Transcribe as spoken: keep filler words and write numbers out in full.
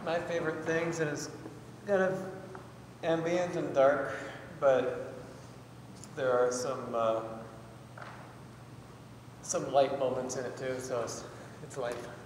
my favorite things, and it's kind of ambient and dark, but there are some uh, some light moments in it too, so it's, it's life.